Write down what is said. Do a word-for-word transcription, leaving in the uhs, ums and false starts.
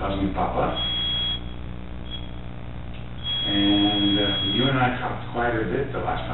causing it to pop up. And uh, you and I talked quite a bit the last time.